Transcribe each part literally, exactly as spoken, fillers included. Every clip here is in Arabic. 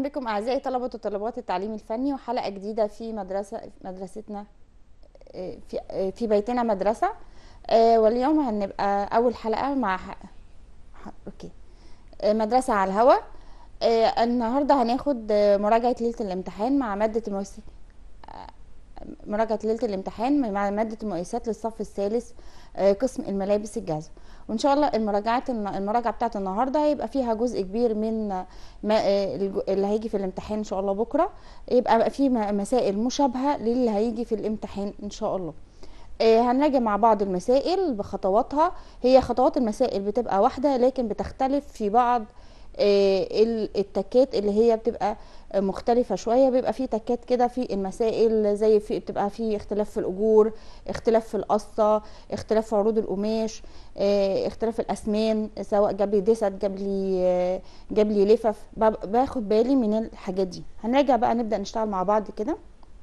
اهلا بكم اعزائي طلبه وطالبات التعليم الفني وحلقه جديده في مدرسه مدرستنا آه، في آه، في بيتنا مدرسه. آه، واليوم هنبقى اول حلقه مع ح... ح... اوكي آه، مدرسه على الهوا. آه، النهارده هناخد آه، مراجعه ليله الامتحان مع ماده المؤسسات. مراجعة ليلة الامتحان مع مادة المقايسات للصف الثالث، آه، قسم الملابس الجاهزة. وان شاء الله المراجعات المراجعة بتاعت النهاردة هيبقى فيها جزء كبير من ما آه، الج- اللي هيجي في الامتحان ان شاء الله بكرة. يبقى بقى فيه م- مسائل مشابهة للي هيجي في الامتحان ان شاء الله. آه، هنراجع مع بعض المسائل بخطواتها. هي خطوات المسائل بتبقى واحدة لكن بتختلف في بعض آه، ال- التكات اللي هي بتبقى آه، مختلفة شوية. بيبقى في تكات كده في المسائل، زي في بتبقى في اختلاف في الأجور، اختلاف في القصة، اختلاف في عروض القماش، آه، اختلاف الأسمان، سواء جاب لي دست جاب لي آه، جاب لي لفف. بب- باخد بالي من الحاجات دي. هنراجع بقى، نبدأ نشتغل مع بعض كده.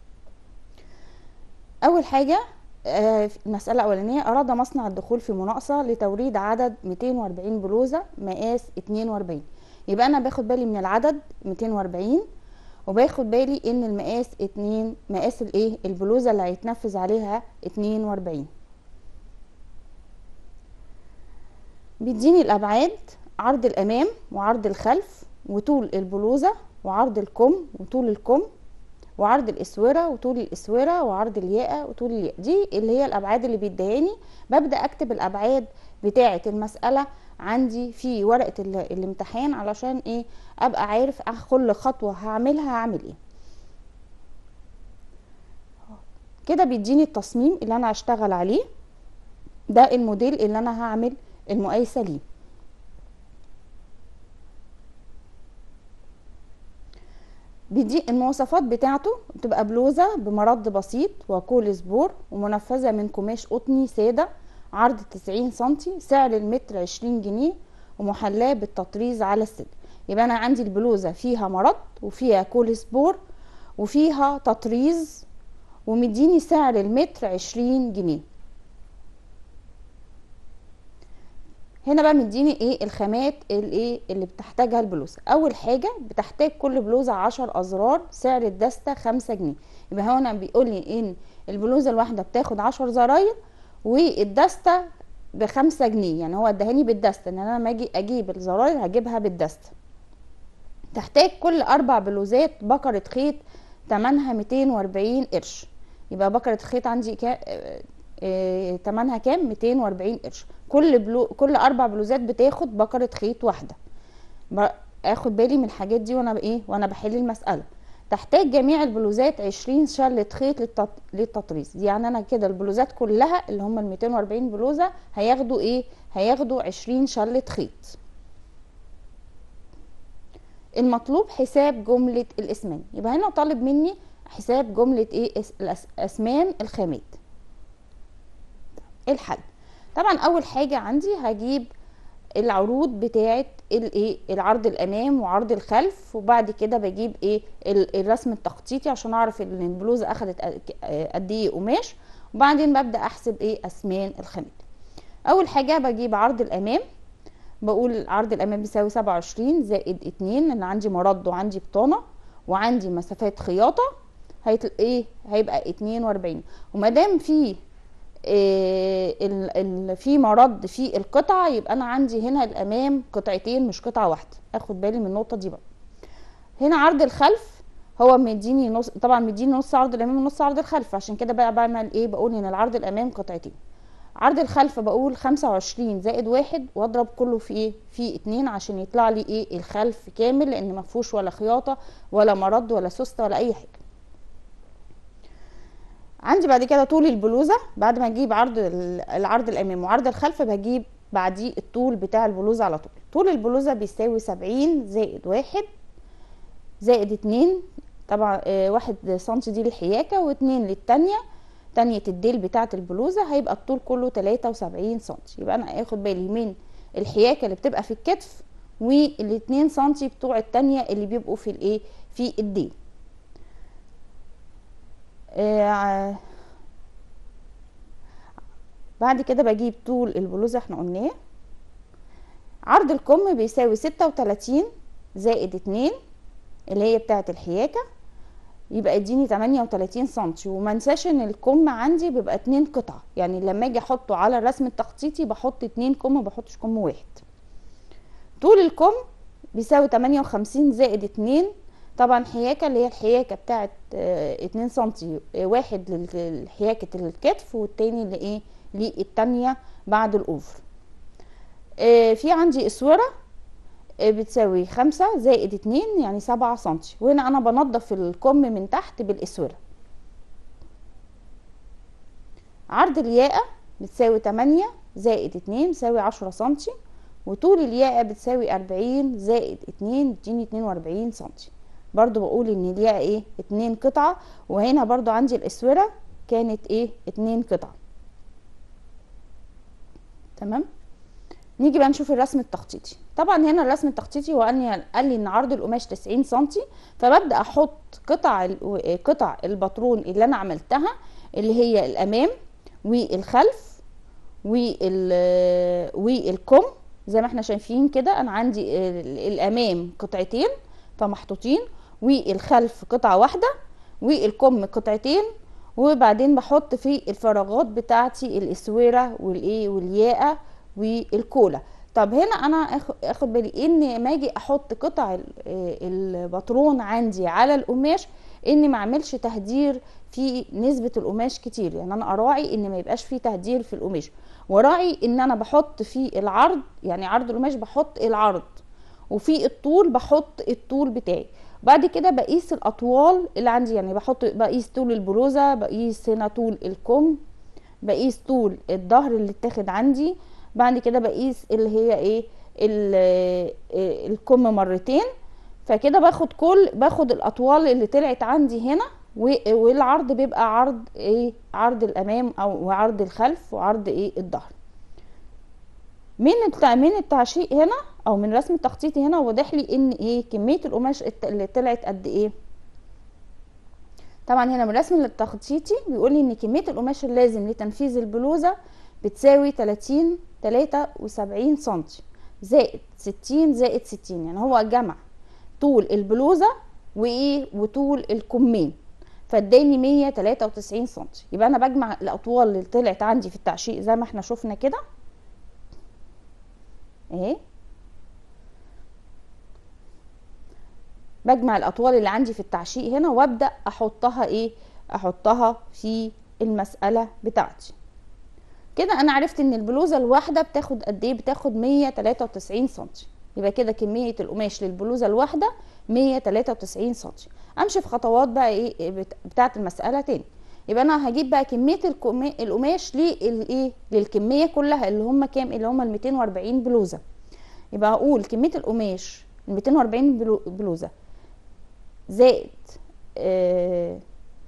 اول حاجه، آه، المساله الاولانيه: اراد مصنع الدخول في مناقصه لتوريد عدد مئتين وأربعين بلوزه مقاس اتنين وأربعين. يبقى انا باخد بالي من العدد مئتين وأربعين، وباخد بالي ان المقاس اتنين، مقاس الايه البلوزه اللي هيتنفذ عليها اتنين وأربعين. بيديني الابعاد: عرض الامام وعرض الخلف وطول البلوزه وعرض الكم وطول الكم وعرض الاسوره وطول الاسوره وعرض الياقه وطول الياقه. دي اللي هي الابعاد اللي بيديهاني. ببدا اكتب الابعاد بتاعه المساله عندي في ورقه ال- الامتحان، علشان ايه؟ ابقى عارف كل خطوه هعملها هعمل ايه. كده بيديني التصميم اللي انا هشتغل عليه، ده الموديل اللي انا هعمل المقايسه ليه. بيدي المواصفات بتاعته: بتبقى بلوزة بمرد بسيط وكول سبور ومنفذة من قماش قطني سادة، عرض تسعين سنتي، سعر المتر عشرين جنيه، ومحلاة بالتطريز على الصدر. يبقى انا عندي البلوزة فيها مرد وفيها كول سبور وفيها تطريز، ومديني سعر المتر عشرين جنيه. هنا بقى مديني ايه الخامات الايه اللي بتحتاجها البلوزه. اول حاجه بتحتاج كل بلوزه عشر ازرار، سعر الدسته خمسة جنيه. يبقى هنا بيقول لي ان البلوزه الواحده بتاخد عشر زراير والدسته بخمسة جنيه. يعني هو ادهاني بالدسته، ان انا لما اجي اجيب الزراير هجيبها بالدسته. تحتاج كل اربع بلوزات بكره خيط تمنها مئتين وأربعين قرش. يبقى بكره خيط عندي كا... آه، تمنها كام؟ مئتين وأربعين قرش. كل بلو... كل اربع بلوزات بتاخد بكره خيط واحده. ب- اخد بالي من الحاجات دي وانا بايه وانا بحل المساله. تحتاج جميع البلوزات عشرين شلة خيط للتط... للتطريز. يعني انا كده البلوزات كلها اللي هم ال مئتين وأربعين بلوزه هياخدوا ايه؟ هياخدوا عشرين شلة خيط. المطلوب حساب جملة الاسمان. يبقى هنا طالب مني حساب جملة ايه؟ اس- الأس- اسمان الخامات. الحل: طبعا اول حاجة عندي هجيب العروض بتاعة الايه العرض الامام وعرض الخلف، وبعد كده بجيب ايه ال- الرسم التخطيطي عشان اعرف ان البلوزة اخدت قد قد ايه قماش، وبعدين ببدأ احسب ايه اسمان الخامات. اول حاجة بجيب عرض الامام. بقول عرض الامام بيساوي سبعة وعشرين زائد اتنين، ان عندي مرد وعندي بطانه وعندي مسافات خياطه. هيت... ايه هيبقى اتنين وأربعين. وما دام في إيه ال... ال... في مرد في القطعه، يبقى انا عندي هنا الامام قطعتين مش قطعه واحده. اخد بالي من النقطه دي بقى. هنا عرض الخلف هو مديني نص، طبعا مديني نص عرض الامام ونص عرض الخلف، عشان كده بقى بعمل ايه؟ بقول ان العرض الامام قطعتين. عرض الخلف بقول خمسة وعشرين زائد واحد واضرب كله في ايه؟ في اتنين، عشان يطلع لي ايه؟ الخلف كامل، لان مفهوش ولا خياطة ولا مرد ولا سوستة ولا اي حاجة. عندي بعد كده طول البلوزة. بعد ما اجيب عرض العرض الامام وعرض الخلف بجيب بعديه الطول بتاع البلوزة على طول. طول البلوزة بيساوي سبعين زائد واحد زائد اتنين. طبعا اه واحد سنتي دي للحياكة واتنين للتانية، تانية الديل بتاعة البلوزة. هيبقى الطول كله تلاتة وسبعين سنتي. يبقى انا اخد بالي من الحياكة اللي بتبقى في الكتف والاتنين سنتي بتوع التانية اللي بيبقوا في الايه في الديل. آه بعد كده بجيب طول البلوزة احنا قلناه. عرض الكم بيساوي ستة وتلاتين زائد اتنين. اللي هي بتاعه الحياكه، يبقى اديني تمانية وتلاتين سنتي. وما انساش ان الكم عندي بيبقى اتنين قطع، يعني لما اجي احطه على الرسم التخطيطي بحط اتنين كم، ما بحطش كم واحد. طول الكم بيساوي تمانية وخمسين زائد اتنين، طبعا حياكه اللي هي الحياكه بتاعت اه اتنين سنتي، اه واحد لحياكه الكتف والتاني لايه للتانية بعد الاوفر. اه في عندي اسوره اه بتساوي خمسة زائد اتنين يعني سبعة سنتي، وهنا انا بنضف الكم من تحت بالاسوره. عرض الياقه بتساوي تمانية زائد اتنين بتساوي عشرة سنتي، وطول الياقه بتساوي اربعين زائد اتنين تديني اتنين واربعين سنتي. برضو بقول ان الياقه ايه اتنين قطعه، وهنا برضو عندي الاسوره كانت ايه اتنين قطعه. تمام. نيجي بقى نشوف الرسم التخطيطي. طبعا هنا الرسم التخطيطي هو قال لي ان عرض القماش تسعين سنتي، فببدا احط قطع قطع الباترون اللي انا عملتها، اللي هي الامام والخلف والكم زي ما احنا شايفين كده. انا عندي الامام قطعتين فمحطوطين، والخلف قطعه واحده، والكم قطعتين، وبعدين بحط في الفراغات بتاعتي الاسوره والايه والياقه والكولا. طب هنا انا اخد بالي ان ما اجي احط قطع الباترون عندي على القماش اني ما اعملش تهدير في نسبه القماش كتير، يعني انا اراعي ان ما يبقاش فيه تهدير في القماش، وراعي ان انا بحط في العرض، يعني عرض القماش بحط العرض، وفي الطول بحط الطول بتاعي. بعد كده بقيس الاطوال اللي عندي، يعني بحط بقيس طول البلوزه، بقيس هنا طول الكم، بقيس طول الظهر اللي اتاخد عندي، بعد كده بقيس اللي هي ايه الكم مرتين. فكده باخد كل باخد الاطوال اللي طلعت عندي هنا، والعرض بيبقى عرض ايه عرض الامام او وعرض الخلف وعرض ايه الظهر. من من التعشيق هنا او من رسم التخطيطي هنا واضح لي ان ايه كميه القماش اللي طلعت قد ايه. طبعا هنا من الرسم التخطيطي بيقول لي ان كميه القماش اللازم لتنفيذ البلوزه بتساوي تلاتين تلاتة وسبعين سنتي زائد ستين زائد ستين، يعني هو جمع طول البلوزه وايه وطول الكمين فاداني مية وتلاتة وتسعين سنتي. يبقى انا بجمع الاطوال اللي طلعت عندي في التعشيق زي ما احنا شفنا كده اهي، بجمع الاطوال اللي عندي في التعشيق هنا وابدا احطها ايه احطها في المساله بتاعتي. كده انا عرفت ان البلوزه الواحده بتاخد قد ايه، بتاخد مية وتلاتة وتسعين سنتي. يبقى كده كميه القماش للبلوزه الواحده مية وتلاتة وتسعين سنتي. امشي في خطوات بقى ايه بتاعه المساله تاني. يبقى انا هجيب بقى كميه القماش للايه للكميه كلها اللي هم كام، اللي هم ال ميتين واربعين بلوزه. يبقى هقول كميه القماش ال ميتين واربعين بلوزه زائد آه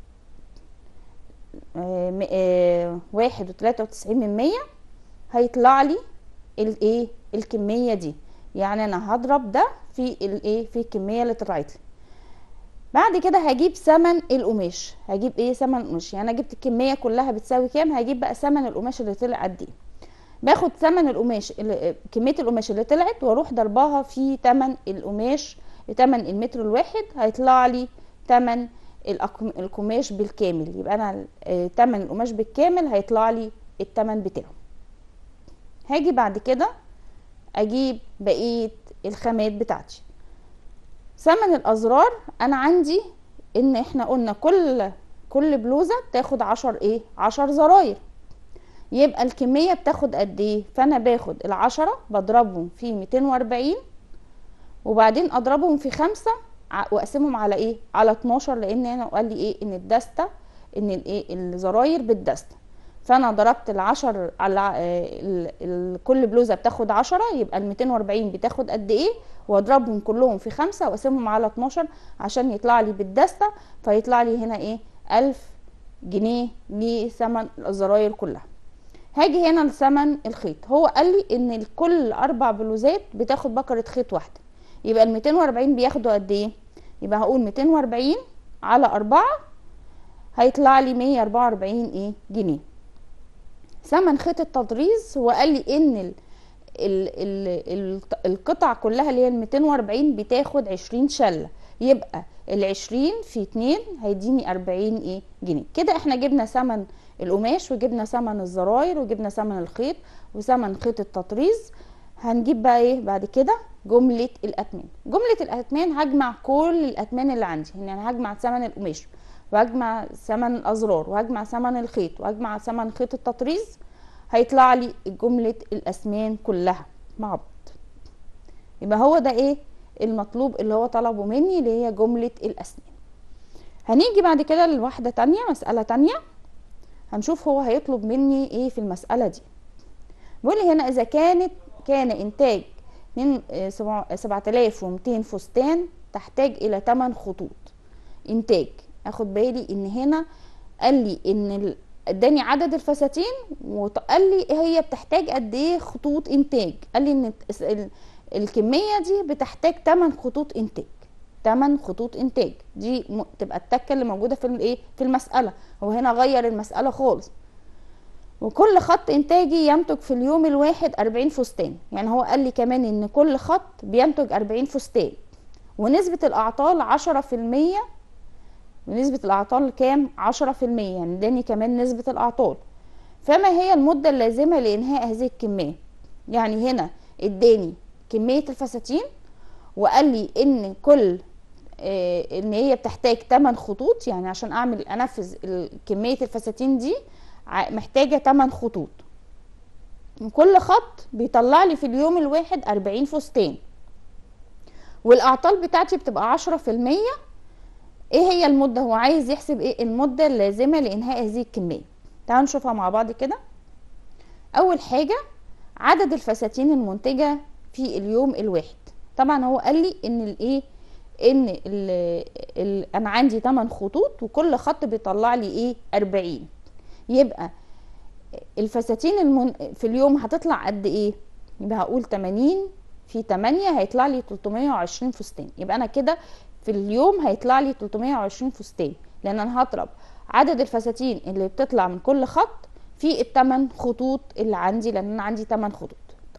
آه آه واحد وتلاتة وتسعين من مية هيطلع لي الايه الكميه دي. يعني انا هضرب ده في الايه في الكميه اللي طلعت لي. بعد كده هجيب ثمن القماش، هجيب ايه ثمن القماش، يعني انا جبت الكميه كلها بتساوي كام، هجيب بقى ثمن القماش اللي طلع قد ايه. باخد ثمن القماش كميه القماش اللي طلعت واروح ضربها في ثمن القماش، ثمن المتر الواحد، هيطلع لي ثمن القماش بالكامل. يبقى انا ثمن القماش بالكامل هيطلع لي الثمن بتاعه. هاجي بعد كده اجيب بقيه الخامات بتاعتي. ثمن الازرار انا عندي ان احنا قلنا كل كل بلوزه بتاخد عشر ايه عشر زراير، يبقى الكميه بتاخد قد ايه، فانا باخد العشرة بضربهم في ميتين واربعين وبعدين اضربهم في خمسة واقسمهم على ايه على اتناشر، لان هنا قال لي ايه ان الدستة ان الايه الزراير بالدستة. فانا ضربت العشر على ال ال كل بلوزه بتاخد عشرة، يبقى ال ميتين واربعين بتاخد قد ايه، واضربهم كلهم في خمسة واقسمهم على اتناشر عشان يطلع لي بالدستة، فيطلع لي هنا ايه الف جنيه لثمن الزراير كلها. هاجي هنا لثمن الخيط، هو قال لي ان كل اربع بلوزات بتاخد بكرة خيط واحده، يبقى ال ميتين واربعين بياخدوا قد ايه، يبقى هقول ميتين واربعين على اربعة هيطلع لي مية واربعة واربعين ايه جنيه. ثمن خيط التطريز هو قال لي ان ال ال ال ال القطع كلها اللي هي ال ميتين واربعين بتاخد عشرين شله، يبقى العشرين في اتنين هيديني اربعين ايه جنيه. كده احنا جبنا ثمن القماش وجبنا ثمن الزراير وجبنا ثمن الخيط وثمن خيط التطريز. هنجيب بقى ايه بعد كده؟ جملة الأثمان. جملة الأثمان هجمع كل الأثمان اللي عندي، يعني هجمع ثمن القماش وهجمع ثمن الأزرار وهجمع ثمن الخيط وهجمع ثمن خيط التطريز، هيطلع لي جملة الأثمان كلها مع بعض. يبقى هو ده ايه المطلوب اللي هو طلبه مني، اللي هي جملة الأثمان. هنيجي بعد كده لواحدة تانية، مسألة تانية، هنشوف هو هيطلب مني ايه في المسألة دي. بيقول لي هنا إذا كانت كان إنتاج من سبعة آلاف ومتين فستان تحتاج إلى ثمانية خطوط إنتاج. أخد بالي إن هنا قال لي إن اداني عدد الفساتين وقال لي إيه هي بتحتاج قد إيه خطوط إنتاج. قال لي إن الكمية دي بتحتاج ثمانية خطوط إنتاج. ثمانية خطوط إنتاج دي تبقى التكة اللي موجودة في الإيه في المسألة. هو هنا غير المسألة خالص. وكل خط انتاجي ينتج في اليوم الواحد اربعين فستان، يعني هو قال لي كمان ان كل خط بينتج اربعين فستان، ونسبة الاعطال عشرة في المية. ونسبة الاعطال كام؟ عشرة في المية، يعني اداني كمان نسبة الاعطال. فما هي المدة اللازمة لانهاء هذه الكمية؟ يعني هنا اداني كمية الفساتين وقال لي ان كل اه ان هي بتحتاج ثمانية خطوط، يعني عشان اعمل انفذ كمية الفساتين دي محتاجة ثمانية خطوط. كل خط بيطلع لي في اليوم الواحد اربعين فستان، والاعطال بتاعتي بتبقى عشرة في المية. ايه هي المدة؟ هو عايز يحسب ايه المدة اللازمة لانهاء هذه الكمية. تعالوا نشوفها مع بعض كده. اول حاجة عدد الفساتين المنتجة في اليوم الواحد. طبعا هو قال لي ان الايه ان ال ال انا عندي ثمانية خطوط وكل خط بيطلع لي ايه اربعين. يبقى الفساتين المن... في اليوم هتطلع قد ايه؟ يبقى هقول تمانين في تمانية هيطلع لي تلتمية وعشرين فستان. يبقى انا كده في اليوم هيطلع لي تلتمية وعشرين فستان، لان انا هضرب عدد الفساتين اللي بتطلع من كل خط في الثمان خطوط اللي عندي، لان انا عندي ثمان خطوط.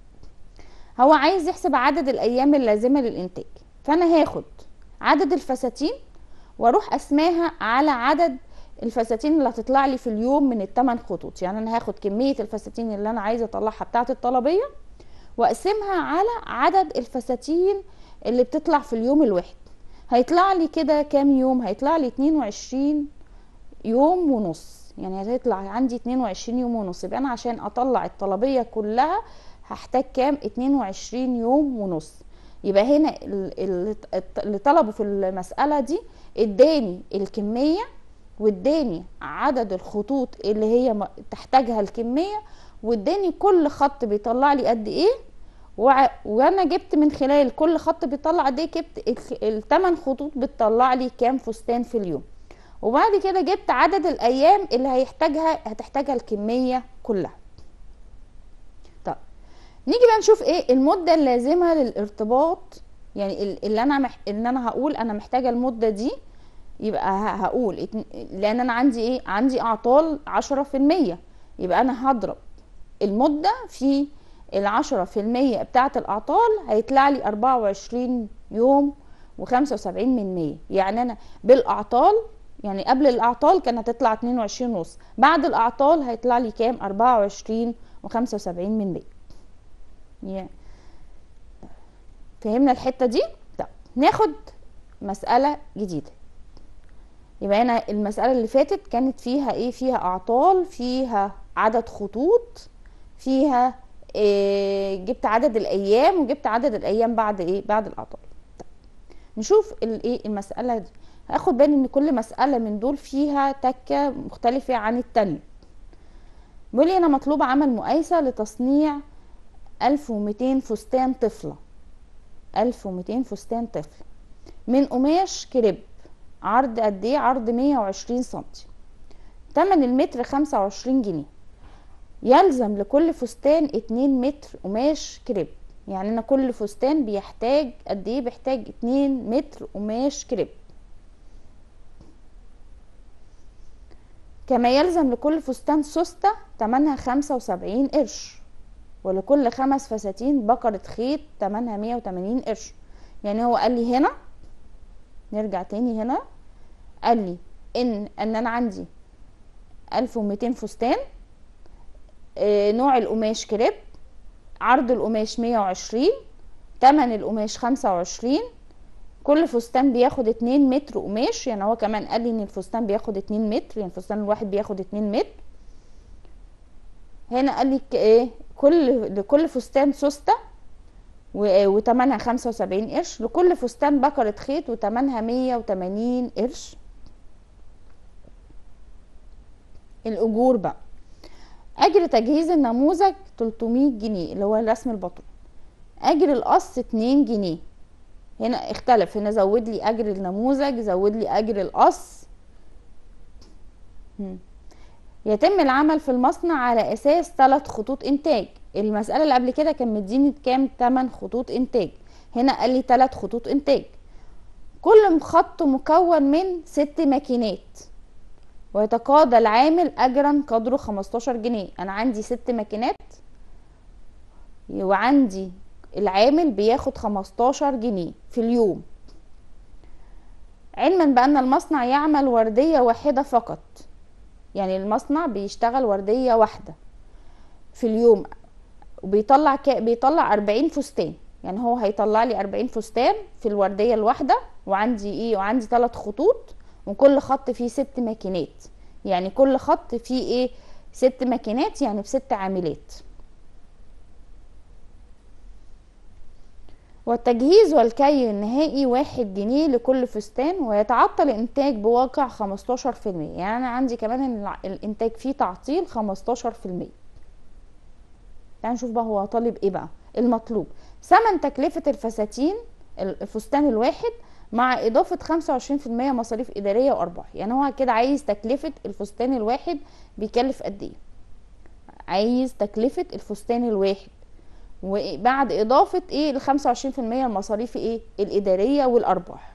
هو عايز يحسب عدد الايام اللازمه للانتاج، فانا هاخد عدد الفساتين واروح اسماها على عدد الفساتين اللي هتطلع لي في اليوم من الثمان خطوط. يعني انا هاخد كميه الفساتين اللي انا عايزه اطلعها بتاعه الطلبيه واقسمها على عدد الفساتين اللي بتطلع في اليوم الواحد. هيطلع لي كده كام يوم؟ هيطلع لي اتنين وعشرين يوم ونص، يعني هيطلع عندي اتنين وعشرين يوم ونص. يبقى انا عشان اطلع الطلبيه كلها هحتاج كام؟ اتنين وعشرين يوم ونص. يبقى هنا اللي طلبه في المساله دي اداني الكميه واداني عدد الخطوط اللي هي تحتاجها الكميه واداني كل خط بيطلع لي قد ايه، وانا جبت من خلال كل خط بيطلع قد ايه جبت الثمان خطوط بتطلع لي كام فستان في اليوم. وبعد كده جبت عدد الايام اللي هيحتاجها هتحتاجها الكميه كلها. طب نيجي بقى نشوف ايه المده اللازمه للارتباط. يعني اللي انا مح... ان انا هقول انا محتاجه المده دي، يبقى هقول لان انا عندي ايه؟ عندي اعطال عشرة في المية. يبقى انا هضرب المده في العشرة في المية بتاعه الاعطال، هيطلع لي اربعة وعشرين يوم وخمسة وسبعين من مية. يعني انا بالاعطال، يعني قبل الاعطال كانت هتطلع اتنين وعشرين ونص، بعد الاعطال هيطلع لي كام؟ اربعة وعشرين وخمسة وسبعين من مية. يعني فهمنا الحته دي؟ طب ناخد مساله جديده. يبقى هنا المساله اللي فاتت كانت فيها ايه؟ فيها اعطال، فيها عدد خطوط، فيها إيه؟ جبت عدد الايام وجبت عدد الايام بعد ايه؟ بعد الاعطال. طب نشوف الايه المساله دي. هاخد بالي ان كل مساله من دول فيها تكه مختلفه عن التانية. بيقول لي انا مطلوب عمل مقايسه لتصنيع الف ومتين فستان طفله. الف ومتين فستان طفل من قماش كريب. عرض قد ايه؟ عرض مية وعشرين سنتي. تمن المتر خمسة وعشرين جنيه. يلزم لكل فستان اتنين متر قماش كريب. يعني انا كل فستان بيحتاج قد ايه؟ بيحتاج اتنين متر قماش كريب. كما يلزم لكل فستان سوستة تمنها خمسة وسبعين قرش، ولكل خمس فساتين بقرة خيط تمنها مية وتمانين قرش. يعني هو قال لي هنا نرجع تاني هنا، قال لي ان ان انا عندي الف ومتين فستان، آه نوع القماش كريب، عرض القماش مية وعشرين، تمن القماش خمسة وعشرين، كل فستان بياخد اتنين متر قماش، يعني هو كمان قال لي ان الفستان بياخد اتنين متر، يعني الفستان الواحد بياخد اتنين متر. هنا قال لي ايه، كل لكل فستان سوسته وتمنها خمسة وسبعين قرش، لكل فستان بكرة خيط وتمنها مية وتمانين قرش. الاجور بقى، اجر تجهيز النموذج تلتمية جنيه اللي هو رسم البطن، اجر القص اتنين جنيه. هنا اختلف، هنا زود لي اجر النموذج، زود لي اجر القص. يتم العمل في المصنع على اساس ثلاث خطوط انتاج. المسألة اللي قبل كده كان مديني كام؟ تمن خطوط انتاج، هنا قال لي ثلاث خطوط انتاج. كل خط مكون من ست ماكينات، ويتقاضى العامل اجرا قدره خمستاشر جنيه. انا عندي ست ماكينات وعندي العامل بياخد خمستاشر جنيه في اليوم. علما بان المصنع يعمل وردية واحدة فقط، يعني المصنع بيشتغل وردية واحدة في اليوم، وبيطلع ك... بيطلع اربعين فستان، يعني هو هيطلع لي اربعين فستان في الوردية الواحدة. وعندي ايه، وعندي ثلاث خطوط، وكل خط فيه ست ماكينات، يعني كل خط فيه ايه، ست ماكينات، يعني بست عاملات. والتجهيز والكي النهائي واحد جنيه لكل فستان، ويتعطل الانتاج بواقع خمستاشر في المية، يعني انا عندي كمان الانتاج فيه تعطيل خمستاشر في المية. تعالوا نشوف بقى هو طالب ايه بقى. المطلوب ثمن تكلفة الفساتين الفستان الواحد مع اضافة خمسة وعشرين في المية مصاريف ادارية وارباح، يعني هو كده عايز تكلفة الفستان الواحد بيكلف قد ايه، عايز تكلفة الفستان الواحد وبعد اضافة ايه ال خمسة وعشرين في المية المصاريف ايه الادارية والارباح.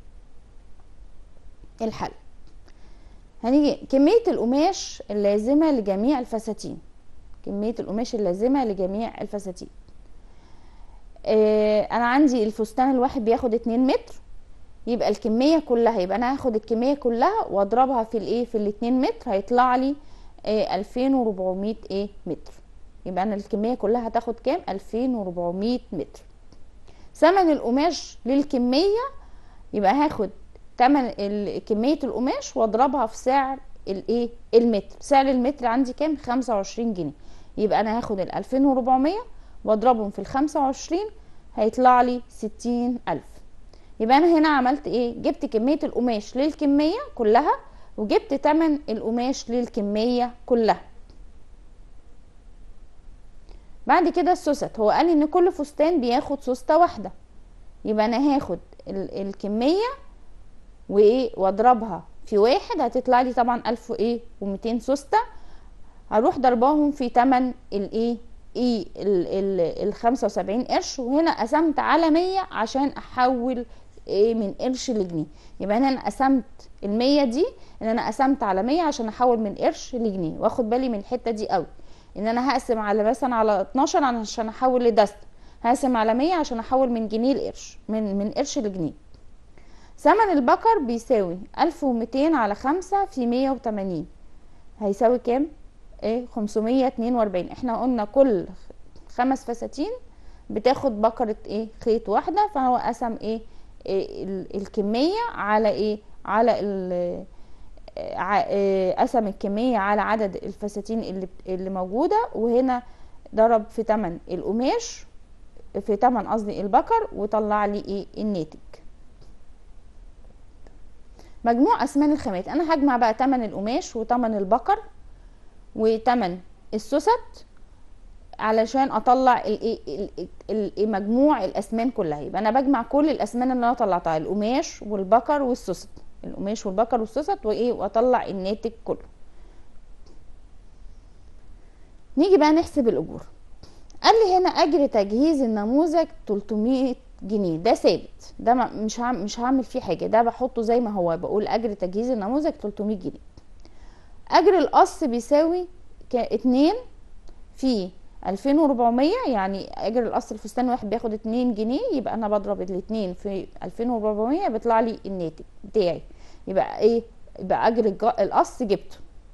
الحل، هنيجي كمية القماش اللازمة لجميع الفساتين، كمية القماش اللازمة لجميع الفساتين. آه انا عندي الفستان الواحد بياخد اتنين متر، يبقى الكمية كلها، يبقى انا هاخد الكمية كلها واضربها في الايه في الاتنين متر، هيطلع لي آه الفين وربعمية ايه متر. يبقى انا الكمية كلها هتاخد كام؟ الفين وربعمية متر. ثمن القماش للكمية، يبقى هاخد تمن كمية القماش واضربها في سعر الايه المتر. سعر المتر عندي كام؟ خمسة وعشرين جنيه. يبقى انا هاخد ال الفين وربعمية واضربهم في ال خمسة وعشرين، هيطلع لي ستين الف. يبقى انا هنا عملت ايه؟ جبت كمية القماش للكمية كلها، وجبت تمن القماش للكمية كلها. بعد كده السوست، هو قال لي ان كل فستان بياخد سوسته واحده، يبقى انا هاخد الكميه وايه واضربها في واحد، هتطلع لي طبعا الف ايه ومتين سوسته، هروح ضرباهم في تمن الايه ايه ال خمسة وسبعين قرش، وهنا قسمت على مية عشان احول ايه من قرش لجنيه. يبقى هنا انا قسمت المية دي، ان انا قسمت على مية عشان احول من قرش لجنيه. واخد بالي من الحته دي قوي، ان انا هقسم على مثلا على اتناشر عشان احول لدست، هقسم على مية عشان احول من جنيه لقرش، من من قرش لجنيه. ثمن البقر بيساوي الف ومتين على خمسة في مية وتمانين، هيساوي كام؟ ايه خمسمية اتنين واربعين. احنا قلنا كل خمس فساتين بتاخد بقرة ايه خيط واحدة، فهو قسم ايه, إيه الكمية على ايه على ال قسم الكمية على عدد الفساتين اللي اللي موجودة، وهنا ضرب في تمن القماش في تمن قصدي البقر، وطلع لي ايه الناتج. مجموع اسمان الخامات، انا هجمع بقى تمن القماش وتمن البقر وتمن السوست علشان اطلع الايه مجموع الاسمان كلها. يبقى انا بجمع كل الاسمان اللي انا طلعتها، القماش والبقر والسوست، القماش والبقر والسوست وايه، واطلع الناتج كله. نيجي بقى نحسب الاجور. قال لي هنا اجر تجهيز النموذج تلتمية جنيه، ده ثابت، ده مش هعمل مش هعمل فيه حاجه، ده بحطه زي ما هو، بقول اجر تجهيز النموذج تلتمية جنيه. اجر القص بيساوي اتنين في ألفين وأربعمية، يعني اجر القص الفستان الواحد بياخد اتنين جنيه، يبقى انا بضرب الاتنين في ألفين وأربعمية بيطلع لي الناتج بتاعي. يبقى ايه؟ يبقى اجر القص جبته.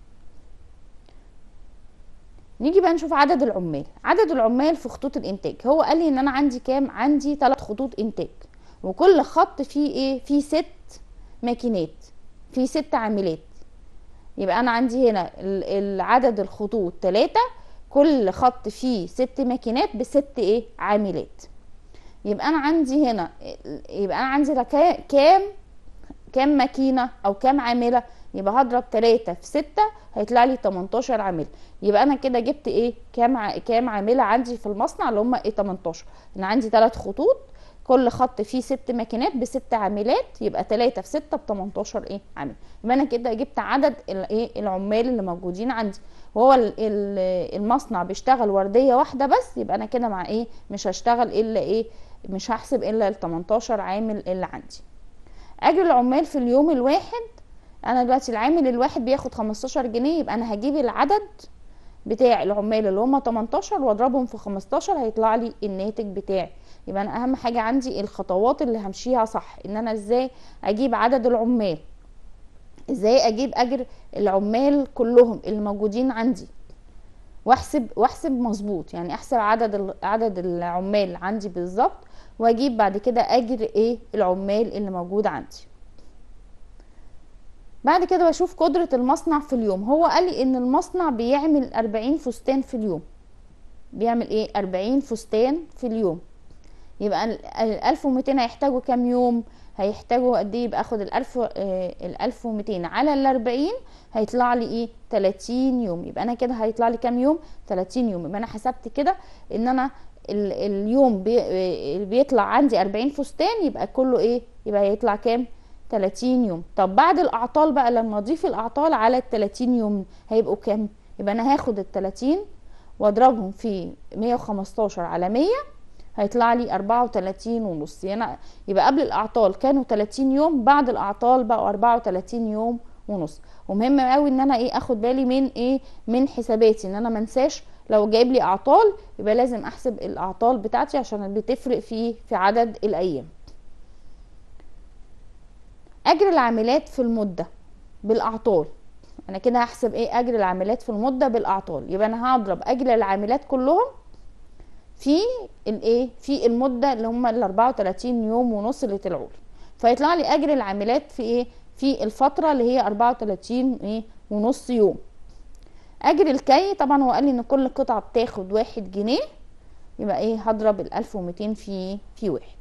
نيجي بقى نشوف عدد العمال. عدد العمال في خطوط الانتاج، هو قال لي ان انا عندي كام؟ عندي ثلاث خطوط انتاج، وكل خط فيه ايه؟ فيه ست ماكينات، فيه ست عاملات. يبقى انا عندي هنا العدد الخطوط ثلاثة، كل خط فيه ست ماكينات بست ايه؟ عاملات. يبقى انا عندي هنا، يبقى انا عندي كام كام ماكينه او كام عامله؟ يبقى هضرب ثلاثة في ستة هيطلع لي تمنتاشر عامله. يبقى انا كده جبت ايه؟ كام ع... كام عامله عندي في المصنع اللي هم ايه؟ تمنتاشر. انا عندي ثلاث خطوط، كل خط فيه ست ماكينات بست عاملات، يبقى ثلاثة في ستة ب تمنتاشر ايه؟ عامل. يبقى انا كده جبت عدد الايه؟ العمال اللي موجودين عندي. وهو المصنع بيشتغل ورديه واحده بس، يبقى انا كده مع ايه؟ مش هشتغل الا ايه؟ مش هحسب الا ال تمنتاشر عامل اللي عندي. اجر العمال في اليوم الواحد، انا دلوقتي العامل الواحد بياخد خمستاشر جنيه، يبقى انا هجيب العدد بتاع العمال اللي هم تمنتاشر واضربهم في خمستاشر هيطلع لي الناتج بتاعي. يبقى انا اهم حاجه عندي الخطوات اللي همشيها صح، ان انا ازاي اجيب عدد العمال، ازاي اجيب اجر العمال كلهم اللي موجودين عندي، واحسب واحسب مظبوط، يعني احسب عدد عدد العمال عندي بالظبط، واجيب بعد كده اجر ايه؟ العمال اللي موجود عندي. بعد كده بشوف قدرة المصنع في اليوم. هو قال لي ان المصنع بيعمل أربعين فستان في اليوم. بيعمل ايه؟ أربعين فستان في اليوم. يبقى ال ألف ومتين هيحتاجوا كام يوم؟ هيحتاجوا قد ايه؟ يبقى اخد ال ألف ال ألف ومتين على ال أربعين هيطلع لي ايه؟ تلاتين يوم. يبقى انا كده هيطلع لي كام يوم؟ تلاتين يوم. يبقى انا حسبت كده ان انا ال اليوم بي بيطلع عندي أربعين فستان، يبقى كله ايه؟ يبقى هيطلع كام؟ تلاتين يوم. طب بعد الاعطال بقى، لما اضيف الاعطال على ال تلاتين يوم هيبقوا كام؟ يبقى انا هاخد ال تلاتين واضربهم في مية وخمستاشر على مية هيطلع لي أربعة وتلاتين ونص. يعني يبقى قبل الاعطال كانوا تلاتين يوم، بعد الاعطال بقوا أربعة وتلاتين يوم ونص. ومهم قوي ان انا ايه؟ اخد بالي من ايه؟ من حساباتي، ان انا منساش لو جايب لي اعطال يبقى لازم احسب الاعطال بتاعتي عشان بتفرق في في عدد الايام. اجر العاملات في المده بالاعطال، انا كده هحسب ايه؟ اجر العاملات في المده بالاعطال. يبقى انا هضرب اجر العاملات كلهم في الايه؟ في المده اللي هم ال أربعة وتلاتين يوم ونص اللي طلعوا لي، فيطلع لي اجر العاملات في ايه؟ في الفتره اللي هي أربعة وتلاتين ايه ونص يوم. اجر الكي، طبعا هو قال لي ان كل قطعه بتاخد واحد جنيه، يبقى ايه؟ هضرب ال ألف ومتين في في واحد.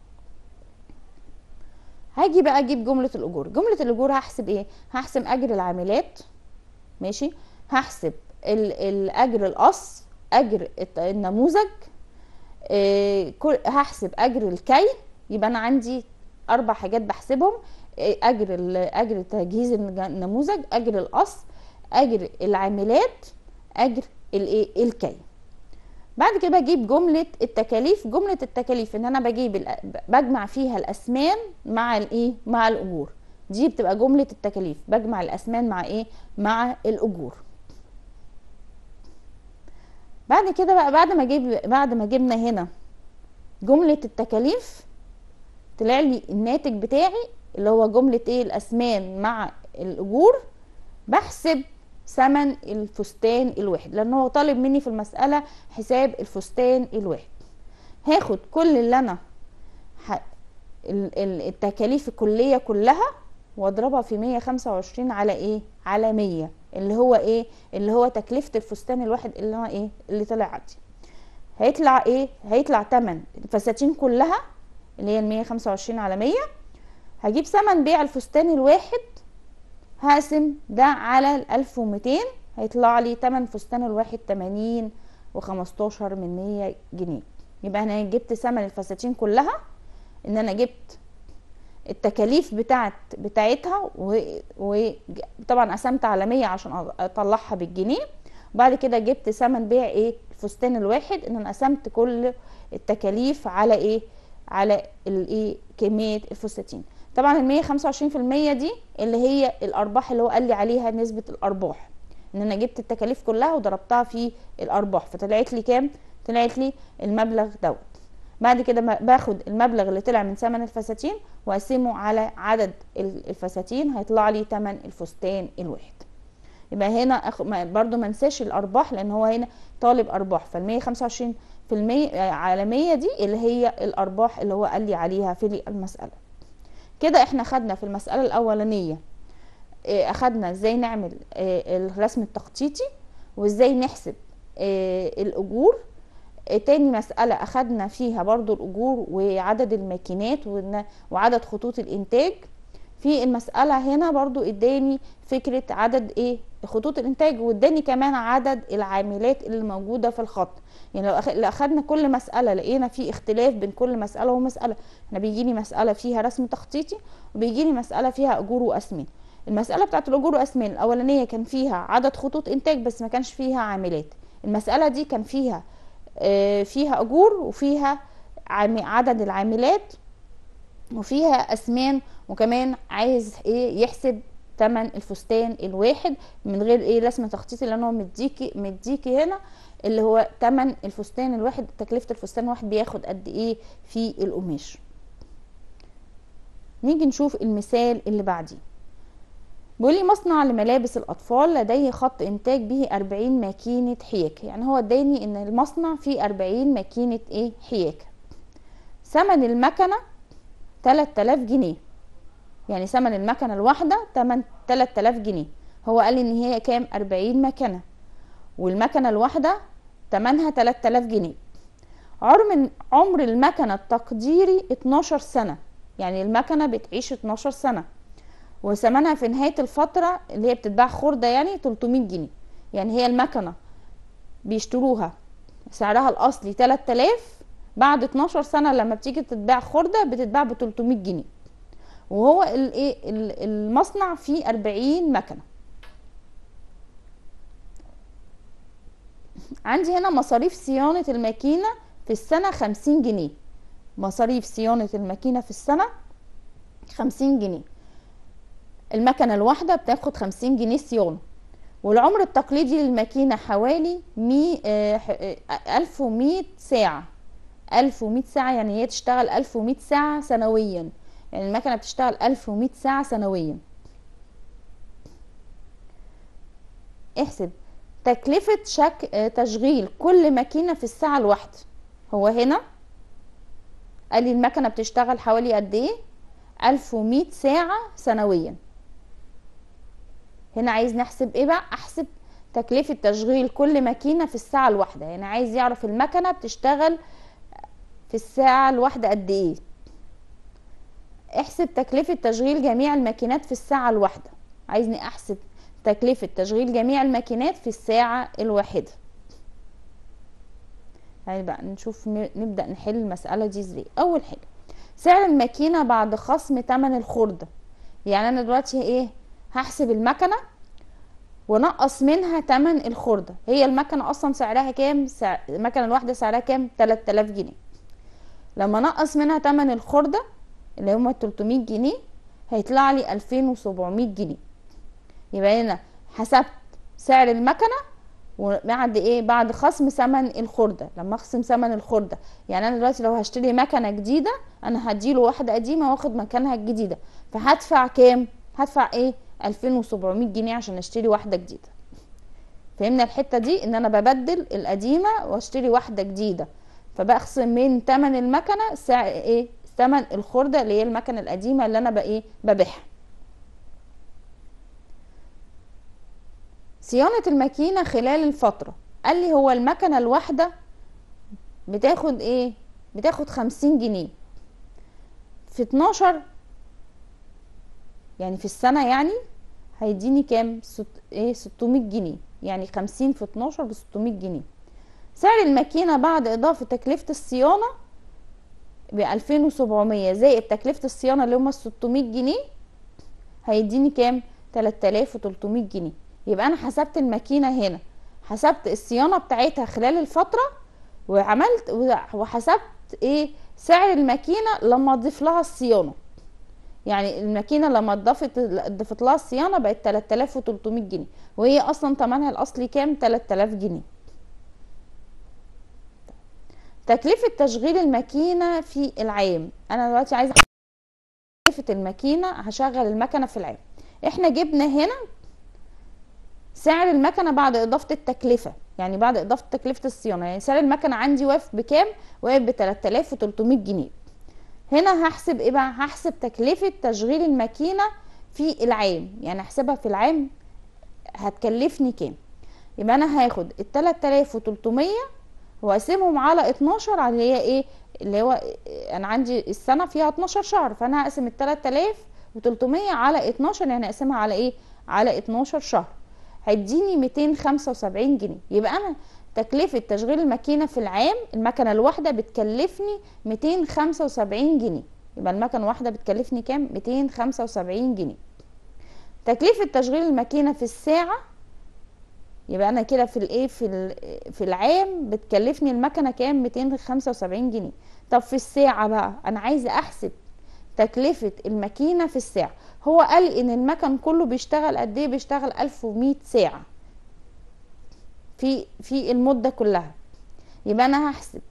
هاجي بقى اجيب جمله الاجور. جمله الاجور هحسب ايه؟ هحسب اجر العاملات، ماشي، هحسب الاجر القص، اجر النموذج، إيه، هحسب اجر الكي. يبقى انا عندي اربع حاجات بحسبهم: إيه، اجر اجر تجهيز النموذج، اجر القص، اجر العاملات، اجر الايه؟ الكي. بعد كده بجيب جمله التكاليف. جمله التكاليف ان انا بجيب بجمع فيها الاسمان مع الايه؟ مع الاجور. دي بتبقى جمله التكاليف، بجمع الاسمان مع ايه؟ مع الاجور. بعد كده بقى، بعد ما جيب بعد ما جبنا هنا جمله التكاليف، طلع لي الناتج بتاعي اللي هو جمله ايه؟ الاسمان مع الاجور. بحسب ثمن الفستان الواحد، لان هو طالب مني في المساله حساب الفستان الواحد. هاخد كل اللي انا ح... التكاليف الكليه كلها واضربها في مية وخمسة وعشرين على ايه؟ على مية، اللي هو ايه؟ اللي هو تكلفه الفستان الواحد اللي انا ايه؟ اللي طلع عندي. هيطلع ايه؟ هيطلع تمن الفساتين كلها اللي هي ال مية وخمسة وعشرين على مية. هجيب ثمن بيع الفستان الواحد، هقسم ده على ال ألف ومتين، هيطلع لي تمن فستان الواحد تمانين وخمستاشر من مية جنيه. يبقى انا جبت ثمن الفساتين كلها، ان انا جبت التكاليف بتاعت بتاعتها، وطبعا قسمت على مية عشان اطلعها بالجنيه. وبعد كده جبت ثمن بيع ايه؟ الفستان الواحد، ان انا قسمت كل التكاليف على ايه؟ على الايه؟ كميه الفساتين. طبعا ال مية وخمسة وعشرين في المية دي اللي هي الارباح اللي هو قال لي عليها نسبه الارباح. ان انا جبت التكاليف كلها وضربتها في الارباح، فطلعت لي كام؟ طلعت لي المبلغ دوت. بعد كده باخد المبلغ اللي طلع من ثمن الفساتين واقسمه على عدد الفساتين، هيطلع لي ثمن الفستان الواحد. يبقى هنا أخ... برضو ما انساش الارباح، لان هو هنا طالب ارباح، فال مية وخمسة وعشرين في المية على مية دي اللي هي الارباح اللي هو قال لي عليها في المساله. كده احنا خدنا في المساله الاولانيه اخدنا ازاي نعمل الرسم التخطيطي وازاي نحسب الاجور. تاني مسألة اخدنا فيها برضو الاجور وعدد الماكينات وعدد خطوط الانتاج. في المسألة هنا برضو اداني فكرة عدد ايه خطوط الانتاج، واداني كمان عدد العاملات اللي موجودة في الخط. يعني لو اخدنا كل مسألة لقينا في اختلاف بين كل مسألة ومسألة. انا بيجيني مسألة فيها رسم تخطيطي وبيجيني مسألة فيها اجور واسمين. المسألة بتاعت الاجور واسمين الاولانية كان فيها عدد خطوط انتاج بس ما كانش فيها عاملات. المسألة دي كان فيها آه فيها اجور وفيها عدد العاملات وفيها اسمان، وكمان عايز ايه يحسب ثمن الفستان الواحد من غير ايه رسم تخطيطي، لان هو مديكي مديكي هنا اللي هو ثمن الفستان الواحد، تكلفة الفستان الواحد بياخد قد ايه في القماش. نيجي نشوف المثال اللي بعديه. بيقول لي مصنع لملابس الاطفال لديه خط انتاج به أربعين ماكينة حياكة. يعني هو اداني ان المصنع فيه أربعين ماكينة ايه حياكة. ثمن المكنة تلاتة آلاف جنيه، يعني ثمن المكنة الواحدة تمن تلات آلاف جنيه. هو قال لي ان هي كام؟ أربعين مكنة، والمكنة الواحدة تمنها تلات آلاف جنيه. عمر عمر المكنة التقديري اتناشر سنة، يعني المكنة بتعيش اتناشر سنة، وثمنها في نهاية الفترة اللي هي بتتباع خردة يعني تلتمية جنيه. يعني هي المكنة بيشتروها سعرها الاصلي تلات آلاف، بعد اتناشر سنة لما بتيجي تتباع خردة بتتباع ب تلتمية جنيه، وهو الايه المصنع فيه أربعين مكنة. عندي هنا مصاريف صيانة الماكينة في السنة خمسين جنيه. مصاريف صيانة الماكينة في السنة خمسين جنيه. المكنة الواحدة بتاخد خمسين جنيه صيانة، والعمر التقليدي للماكينة حوالي ألف ومية ساعة. ألف ومية ساعة يعني هي تشتغل ألف ومية ساعة سنويا، يعني المكنة بتشتغل ألف ومية ساعة سنويا. احسب تكلفة شك... تشغيل كل ماكينة في الساعة الواحدة. هو هنا قال لي المكنة بتشتغل حوالي قد ايه؟ ألف ومية ساعة سنويا. هنا عايز نحسب ايه بقى؟ احسب تكلفة تشغيل كل ماكينة في الساعة الواحدة، يعني عايز يعرف المكنة بتشتغل في الساعة الواحدة قد ايه. احسب تكلفة تشغيل جميع الماكينات في الساعة الواحدة. عايزني احسب تكلفة تشغيل جميع الماكينات في الساعة الواحدة. يعني بقى نشوف نبدأ نحل المسألة دي ازاي. اول حاجة سعر الماكينة بعد خصم تمن الخردة. يعني انا دلوقتي ايه هحسب المكنة ونقص منها تمن الخردة. هي المكنة اصلا سعرها كام؟ سعر المكنة الواحدة سعرها كام؟ تلات آلاف جنيه. لما نقص منها تمن الخردة اللي هما تلتمية جنيه هيطلع لي ألفين وسبعمية جنيه. يبقى هنا حسبت سعر المكنة وبعد ايه؟ بعد خصم ثمن الخردة. لما اخصم ثمن الخردة يعني انا دلوقتي لو هشتري مكنة جديدة انا هديله واحدة قديمة واخد مكانها الجديدة، فهدفع كام؟ هدفع ايه؟ ألفين وسبعمية جنيه عشان اشتري واحدة جديدة. فهمنا الحتة دي ان انا ببدل القديمة واشتري واحدة جديدة، فبخصم من تمن المكنة سعر ايه؟ ثمن الخردة اللي هي المكنة القديمة اللي انا بقى ايه؟ ببيعها. صيانة الماكينة خلال الفترة. قال لي هو المكنة الواحدة بتاخد ايه؟ بتاخد خمسين جنيه في اتناشر، يعني في السنة يعني هيديني كام؟ ست... ايه ستمية جنيه، يعني خمسين في اتناشر ب ستمية جنيه. سعر الماكينة بعد اضافة تكلفة الصيانة ب ألفين وسبعمية زائد تكلفة الصيانة اللي هما ستمية جنيه هيديني كام؟ تلات آلاف وتلتمية جنيه. يبقى انا حسبت الماكينة هنا، حسبت الصيانة بتاعتها خلال الفترة، وعملت وحسبت ايه؟ سعر الماكينة لما اضيف لها الصيانة. يعني الماكينه لما اتضافت اتضافت لها الصيانه بقت تلاتة آلاف وتلتمية جنيه، وهي اصلا ثمنها الاصلي كام؟ تلات آلاف جنيه. تكلفه تشغيل الماكينه في العام، انا دلوقتي عايزه تكلفه الماكينه، هشغل المكنه في العام. احنا جبنا هنا سعر المكنه بعد اضافه التكلفه، يعني بعد اضافه تكلفه الصيانه، يعني سعر المكنه عندي واقف بكام؟ واقف ب تلات آلاف وتلتمية جنيه. هنا هحسب ايه بقى؟ هحسب تكلفه تشغيل الماكينه في العام، يعني احسبها في العام هتكلفني كام. يبقى انا هاخد ال تلات آلاف وتلتمية واقسمهم على اتناشر، على اللي هي ايه، اللي هو انا عندي السنه فيها اتناشر شهر، فانا هقسم ال تلات آلاف وتلتمية على اتناشر، يعني اقسمها على ايه؟ على اتناشر شهر، هيديني ميتين وخمسة وسبعين جنيه. يبقى انا تكلفه تشغيل الماكينه في العام، المكنه الواحده بتكلفني ميتين وخمسة وسبعين جنيه. يبقى المكنه الواحده بتكلفني كام؟ ميتين وخمسة وسبعين جنيه. تكلفه تشغيل الماكينه في الساعه، يبقى انا كده في الايه، في في العام بتكلفني المكنه كام؟ ميتين وخمسة وسبعين جنيه. طب في الساعه بقى انا عايزه احسب تكلفه الماكينه في الساعه. هو قال ان المكن كله بيشتغل قد ايه؟ بيشتغل ألف ومية ساعه في في المده كلها. يبقى انا هحسب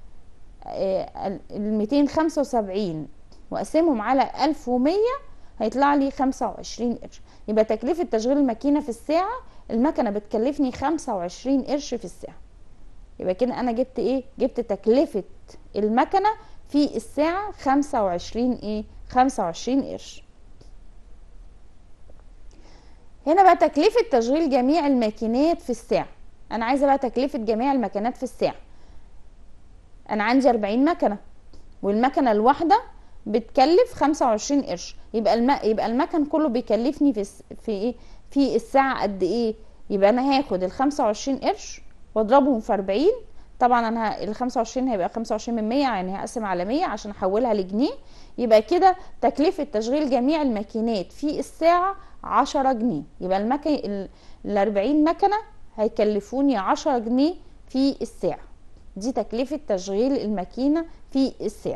ال ميتين وخمسة وسبعين واقسمهم على ألف ومية، هيطلع لي خمسة وعشرين قرش. يبقى تكلفه تشغيل الماكينه في الساعه، المكنه بتكلفني خمسة وعشرين قرش في الساعه. يبقى كده انا جبت ايه؟ جبت تكلفه المكنه في الساعه خمسة وعشرين ايه؟ خمسة وعشرين قرش. هنا بقى تكلفه تشغيل جميع الماكينات في الساعه. انا عايزه بقى تكلفه جميع الماكينات في الساعه. انا عندي أربعين مكنه، والمكنه الواحده بتكلف خمسة وعشرين قرش. يبقى الم... يبقى المكن كله بيكلفني في الس... في ايه؟ في الساعه قد ايه؟ يبقى انا هاخد ال خمسة وعشرين قرش واضربهم في أربعين. طبعا انا ه... ال خمسة وعشرين هيبقى خمسة وعشرين من مية، يعني هقسم على مية عشان احولها لجنيه. يبقى كده تكلفه تشغيل جميع الماكينات في الساعه عشرة جنيه. يبقى المكن ال... ال أربعين مكنه هيكلفوني عشرة جنيه في الساعه. دي تكلفه تشغيل الماكينه في الساعه.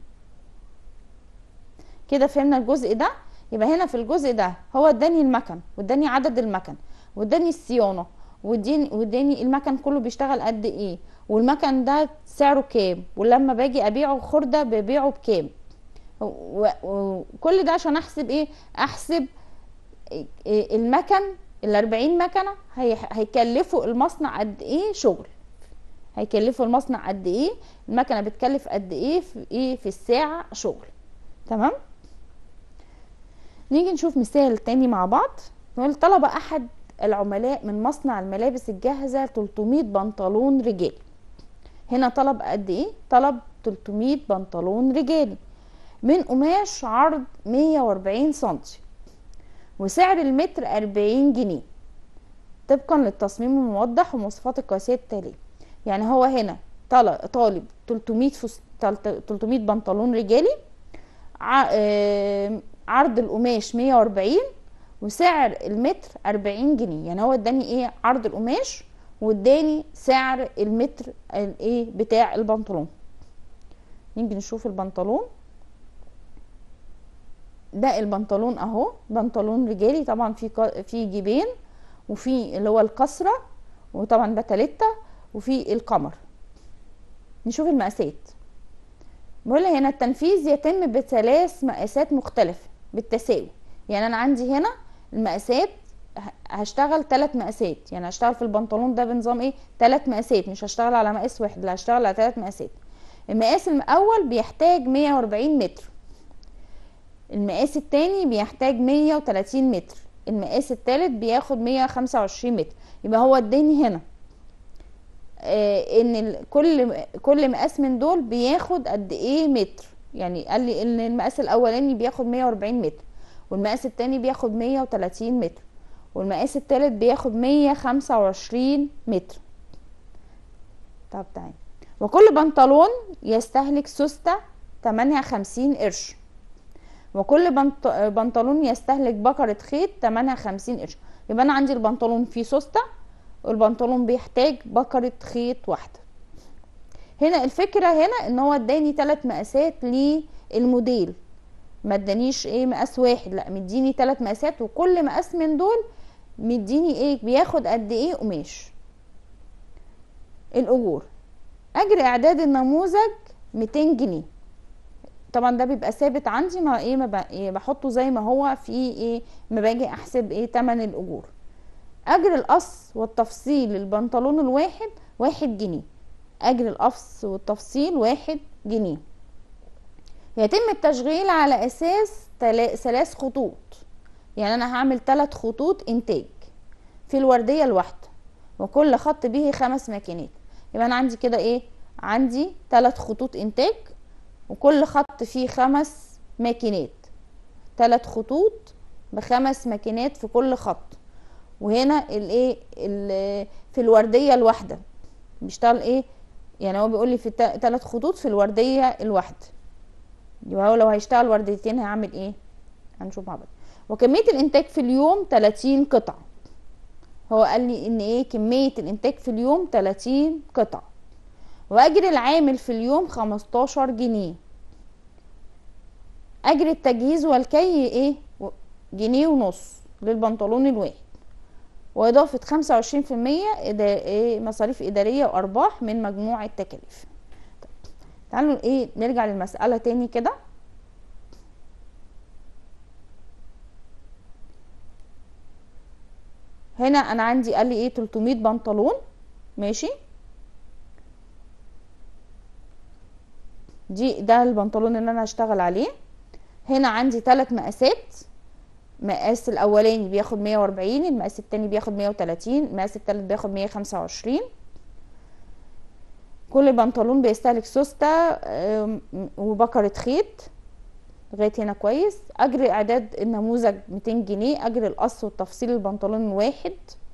كده فهمنا الجزء ده. يبقى هنا في الجزء ده هو اداني المكن، واداني عدد المكن، واداني الصيانه، واداني واداني المكن كله بيشتغل قد ايه، والمكن ده سعره كام، ولما باجي ابيعه خرده ببيعه بكام. وكل ده عشان احسب ايه؟ احسب المكن ال أربعين مكنه هيكلفوا المصنع قد ايه شغل، هيكلفوا المصنع قد ايه، المكنه بتكلف قد ايه في ايه في الساعه شغل. تمام. نيجي نشوف مثال تاني مع بعض. نقول طلب احد العملاء من مصنع الملابس الجاهزة تلتمية بنطلون رجالي. هنا طلب قد ايه؟ طلب تلتمية بنطلون رجالي من قماش عرض مية وأربعين سنتي، وسعر المتر أربعين جنيه طبقا للتصميم الموضح والمواصفات القياسية التالية. يعني هو هنا طالب تلتمية فس... تلتمية بنطلون رجالي، عرض القماش مية وأربعين وسعر المتر أربعين جنيه. يعني هو اداني ايه؟ عرض القماش، واداني سعر المتر الايه بتاع البنطلون. نيجي نشوف البنطلون ده. البنطلون اهو بنطلون رجالي، طبعا في في جيبين، وفي اللي هو الكسره، وطبعا بتاليتا، وفي القمر. نشوف المقاسات. بقول هنا التنفيذ يتم بثلاث مقاسات مختلفه بالتساوي. يعني انا عندي هنا المقاسات هشتغل ثلاث مقاسات، يعني هشتغل في البنطلون ده بنظام ايه؟ ثلاث مقاسات، مش هشتغل على مقاس واحد، لا هشتغل على ثلاث مقاسات. المقاس الاول بيحتاج مية وأربعين متر، المقاس الثاني بيحتاج مية وتلاتين متر، المقاس الثالث بياخد مية وخمسة وعشرين متر. يبقى هو اداني هنا آه ان كل كل مقاس من دول بياخد قد ايه متر. يعني قال لي ان المقاس الاولاني بياخد مية وأربعين متر، والمقاس الثاني بياخد مية وتلاتين متر، والمقاس الثالث بياخد مية وخمسة وعشرين متر. طب تعالى. وكل بنطلون يستهلك سوستة تمانية وخمسين قرش، وكل بنط... بنطلون يستهلك بكرة خيط تمانية وخمسين قرش. يبقى انا عندي البنطلون فيه سوستة، والبنطلون بيحتاج بكرة خيط واحدة. هنا الفكرة هنا ان هو اداني ثلاث مقاسات للموديل، ما ادانيش ايه مقاس واحد، لا مديني ثلاث مقاسات، وكل مقاس من دول مديني ايه بياخد قد ايه قماش. الاجور، اجر اعداد النموذج ميتين جنيه. طبعا ده بيبقى ثابت عندي، ما ايه ما إيه بحطه زي ما هو في ايه ما باجي احسب ايه تمن الاجور. اجر القص والتفصيل للبنطلون الواحد واحد جنيه. اجر القص والتفصيل واحد جنيه. يتم التشغيل على اساس ثلاث خطوط، يعني انا هعمل ثلاث خطوط انتاج في الورديه الواحده، وكل خط به خمس ماكينات. يبقى انا عندي كده ايه عندي ثلاث خطوط انتاج، وكل خط فيه خمس ماكينات. ثلاث خطوط بخمس ماكينات في كل خط. وهنا الايه في الورديه الواحده بيشتغل ايه، يعني هو بيقول لي في ثلاث خطوط في الورديه الواحده. يبقى هو لو هيشتغل ورديتين هيعمل ايه، هنشوف مع بعض. وكميه الانتاج في اليوم ثلاثين قطعه. هو قال لي ان ايه كميه الانتاج في اليوم ثلاثين قطعه. واجر العامل في اليوم خمستاشر جنيه. اجر التجهيز والكي ايه جنيه ونص للبنطلون الواحد، واضافه خمسة وعشرين في المية إيه مصاريف اداريه وارباح من مجموع التكاليف. تعالوا ايه نرجع للمساله تاني كده. هنا انا عندي قال لي ايه تلتمية بنطلون، ماشي. دي ده البنطلون اللي انا هشتغل عليه. هنا عندي ثلاث مقاسات، مقاس الاولاني بياخد مية واربعين، المقاس التاني بياخد مية وتلاتين، المقاس التالت بياخد مية وخمسة وعشرين. كل بنطلون بيستهلك سوسته وبكرة خيط لغايه هنا كويس. اجر اعداد النموذج ميتين جنيه. اجر القص والتفصيل البنطلون واحد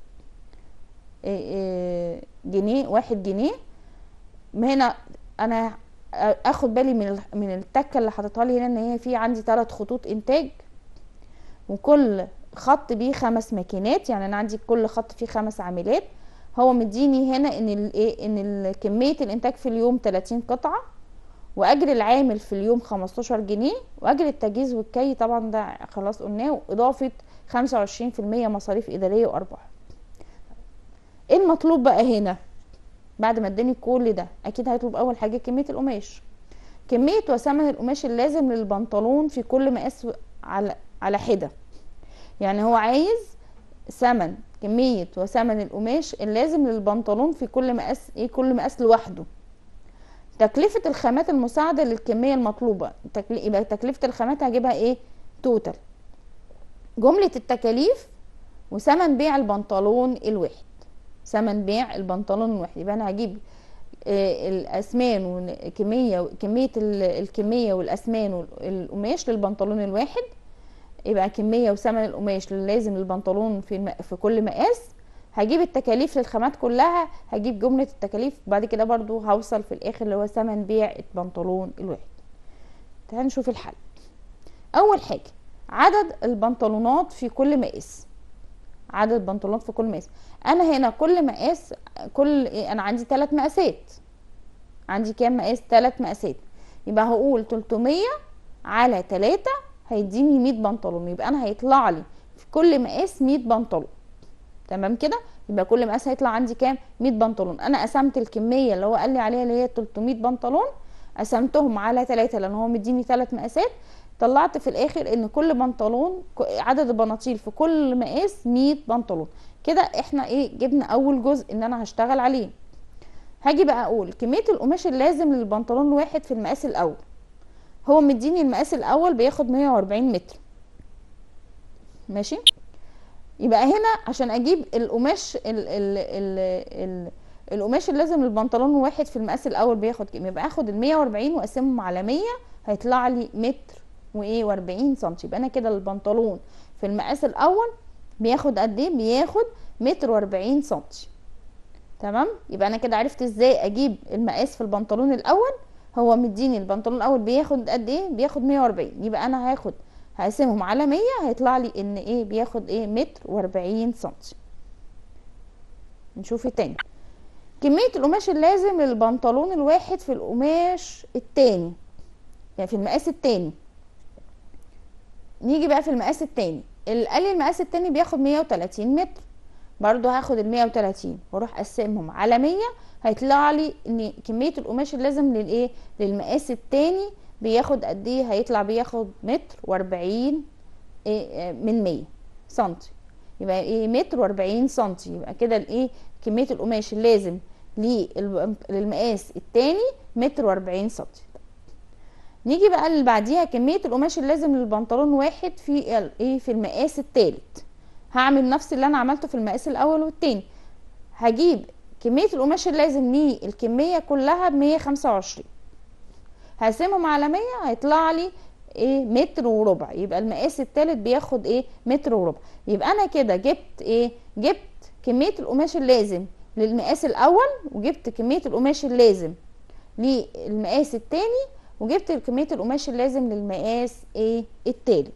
جنيه واحد جنيه. هنا انا اخد بالي من من التكه اللي حاططها لي هنا، ان هي في عندي ثلاث خطوط انتاج، وكل خط بيه خمس ماكينات، يعني انا عندي كل خط فيه خمس عاملات. هو مديني هنا ان الايه ان كميه الانتاج في اليوم ثلاثين قطعه، واجر العامل في اليوم خمستاشر جنيه، واجر التجهيز والكي طبعا ده خلاص قلناه، واضافه خمسة وعشرين في المية مصاريف اداريه وارباح. ايه المطلوب بقى هنا بعد ما اداني كل ده؟ اكيد هيطلب اول حاجه كميه القماش. كميه وثمن القماش اللازم للبنطلون في كل مقاس على على حده. يعني هو عايز ثمن كميه وثمن القماش اللازم للبنطلون في كل مقاس ايه كل مقاس لوحده. تكلفه الخامات المساعده للكميه المطلوبه. يبقى تكلفه الخامات هجيبها ايه توتال. جمله التكاليف وثمن بيع البنطلون الواحد. ثمن بيع البنطلون الواحد، يبقى انا هجيب آه الاسمان وكميه كميه الكميه والاسمان والقماش للبنطلون الواحد. يبقى كميه وثمن القماش اللي لازم للبنطلون في الم... في كل مقاس. هجيب التكاليف للخامات كلها، هجيب جمله التكاليف، بعد كده برضو هوصل في الاخر اللي هو ثمن بيع البنطلون الواحد. تعالوا نشوف الحل. اول حاجه عدد البنطلونات في كل مقاس. عدد البنطلونات في كل مقاس. انا هنا كل مقاس كل انا عندي ثلاث مقاسات. عندي كام مقاس؟ ثلاث مقاسات. يبقى هقول تلتمية على ثلاثة هيديني مية بنطلون. يبقى انا هيطلع لي في كل مقاس مية بنطلون. تمام كده؟ يبقى كل مقاس هيطلع عندي كام؟ مية بنطلون. انا قسمت الكميه اللي هو قال لي عليها اللي هي تلتمية بنطلون، قسمتهم على ثلاثة لان هو مديني ثلاث مقاسات. طلعت في الاخر ان كل بنطلون عدد البناطيل في كل مقاس مية بنطلون. كده احنا ايه جبنا اول جزء ان انا هشتغل عليه. هاجي بقى اقول كميه القماش اللازم للبنطلون الواحد في المقاس الاول. هو مديني المقاس الاول بياخد مية واربعين متر، ماشي. يبقى هنا عشان اجيب القماش ال ال ال ال القماش اللازم للبنطلون الواحد في المقاس الاول بياخد كام؟ يبقى اخد ال مية واربعين واقسمهم على مية هيطلع لي متر وايه واربعين سنتي. يبقى انا كده البنطلون في المقاس الاول بياخد قد ايه؟ بياخد متر واربعين سنتي. تمام. يبقى انا كده عرفت ازاي اجيب المقاس في البنطلون الاول. هو مديني البنطلون الاول بياخد قد ايه؟ بياخد مية واربعين. يبقى انا هاخد هقسمهم على مية هيطلع لي ان ايه بياخد ايه متر واربعين سنتي. نشوف تاني. كمية القماش اللازم للبنطلون الواحد في القماش التاني، يعني في المقاس التاني. نيجي بقى في المقاس التاني، اللي قال لي المقاس التاني بياخد مية وتلاتين متر، برضو هاخد ال مية وتلاتين واروح اقسمهم على مية، هيطلع لي ان كميه القماش اللازم للايه للمقاس التاني بياخد قد ايه. هيطلع بياخد متر واربعين إيه من مية سنتي، يبقى ايه متر واربعين سنتي. يبقى كده الايه كميه القماش اللازم للمقاس التاني متر واربعين سنتي. نيجي بقى اللي بعديها، كميه القماش اللازم للبنطلون واحد في ايه في المقاس التالت. هعمل نفس اللي انا عملته في المقاس الاول والتاني، هجيب كميه القماش اللازم للكميه كلها ب مية وخمسة وعشرين، هقسمهم على مية، هيطلع لي ايه متر وربع. يبقى المقاس التالت بياخد ايه متر وربع. يبقى انا كده جبت ايه جبت كميه القماش اللازم للمقاس الاول، وجبت كميه القماش اللازم للمقاس التاني، وجبت كميه القماش اللازم للمقاس ايه التالت.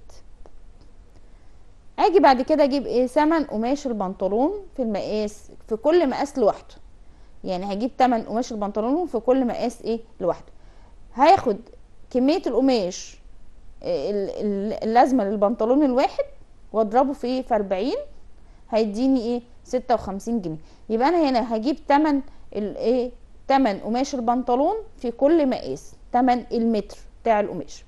اجي بعد كده اجيب ايه ثمن قماش البنطلون في المقاس في كل مقاس لوحده. يعني هجيب ثمن قماش البنطلون في كل مقاس ايه لوحده. هاخد كميه القماش اللازمه للبنطلون الواحد واضربه في ايه في اربعين، هيديني ايه ستة وخمسين جنيه. يبقى انا هنا هجيب ثمن الايه ثمن قماش البنطلون في كل مقاس، ثمن المتر بتاع القماش.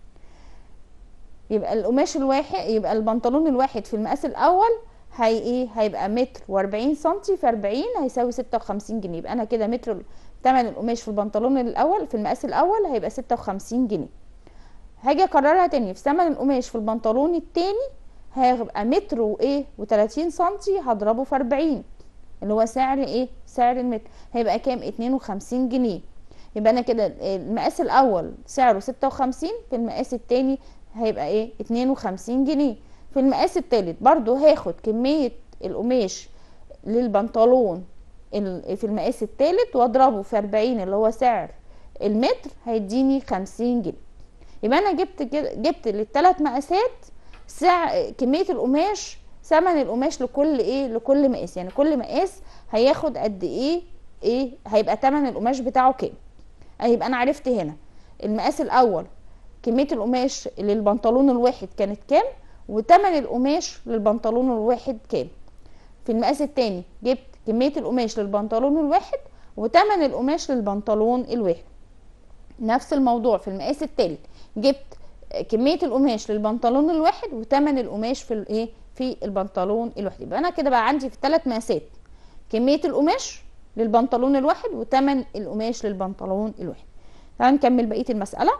يبقى القماش الواحد يبقى البنطلون الواحد في المقاس الاول هي ايه هيبقى متر واربعين سنتي في اربعين هيساوي ستة وخمسين جنيه. يبقى انا كده متر ثمن القماش في البنطلون الاول في المقاس الاول هيبقى ستة وخمسين جنيه. هاجي اكررها تاني، في ثمن القماش في البنطلون التاني هيبقى متر وايه وتلاتين سنتي، هضربه في اربعين اللي هو سعر ايه سعر المتر، هيبقى كام اتنين وخمسين جنيه. يبقى انا كده المقاس الاول سعره ستة وخمسين، في المقاس التاني هيبقى ايه اتنين وخمسين جنيه. في المقاس التالت برضو هاخد كمية القماش للبنطلون في المقاس التالت واضربه في اربعين اللي هو سعر المتر، هيديني خمسين جنيه. يبقى انا جبت جبت للثلاث مقاسات سعر كميه القماش، ثمن القماش لكل ايه لكل مقاس. يعني كل مقاس هياخد قد ايه ايه هيبقى ثمن القماش بتاعه كام. يبقى انا عرفت هنا المقاس الاول كميه القماش للبنطلون الواحد كانت كام، وثمن القماش للبنطلون الواحد كام. في المقاس الثاني جبت كميه القماش للبنطلون الواحد وثمن القماش للبنطلون الواحد. نفس الموضوع في المقاس الثالث جبت كميه القماش للبنطلون الواحد وثمن القماش في الايه في البنطلون الواحد. يبقى انا كده بقى عندي في ثلاث مقاسات كميه القماش للبنطلون الواحد وثمن القماش للبنطلون الواحد. تعالوا نكمل بقيه المساله.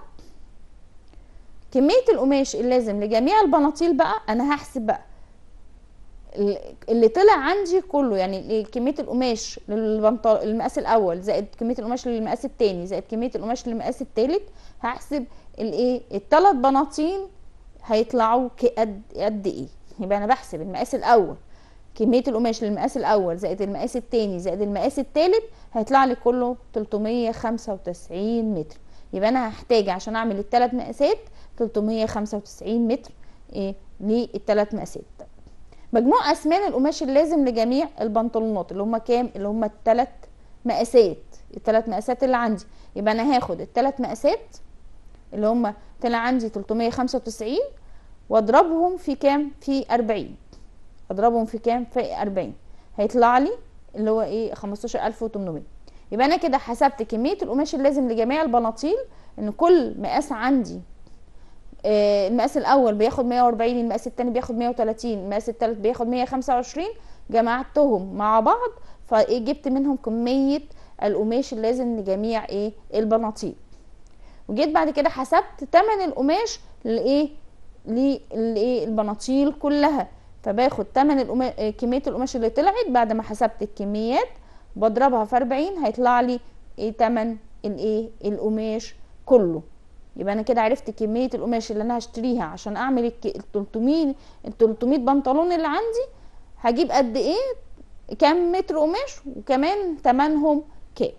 كميه القماش اللازم لجميع البناطيل بقى انا هحسب بقى اللي طلع عندي كله، يعني كميه القماش للبنطلون المقاس الاول زائد كميه القماش للمقاس الثاني زائد كميه القماش للمقاس الثالث، هحسب الايه الثلاث بناطيل هيطلعوا قد قد ايه. يبقى انا بحسب المقاس الاول كميه القماش للمقاس الاول زائد المقاس الثاني زائد المقاس الثالث، هيطلع لي كله تلتمية وخمسة وتسعين متر. يبقى انا هحتاج عشان اعمل الثلاث مقاسات تلتمية وخمسة وتسعين متر ايه للثلاث مقاسات. مجموع اسمان القماش اللازم لجميع البنطلونات اللي هم كام اللي هم الثلاث مقاسات الثلاث مقاسات اللي عندي. يبقى انا هاخد الثلاث مقاسات اللي هم طلع عندي تلتمية وخمسة وتسعين واضربهم في كام في اربعين، اضربهم في كام في اربعين هيطلع لي اللي هو ايه خمستاشر الف وتمنمية. يبقى انا كده حسبت كميه القماش اللازم لجميع البناطيل، ان كل مقاس عندي آه المقاس الاول بياخد مية واربعين، المقاس الثاني بياخد مية وتلاتين، المقاس الثالث بياخد مية وخمسة وعشرين، جمعتهم مع بعض فجبت منهم كميه القماش اللازم لجميع ايه البناطيل. وجيت بعد كده حسبت ثمن القماش لايه لايه البناطيل كلها، فباخد ثمن القماش كميه القماش اللي طلعت بعد ما حسبت الكميات بضربها في اربعين هيطلع لي ايه ثمن الايه القماش كله. يبقى انا كده عرفت كميه القماش اللي انا هشتريها عشان اعمل ال تلتمية ال تلتمية بنطلون اللي عندي، هجيب قد ايه كام متر قماش وكمان ثمنهم كام.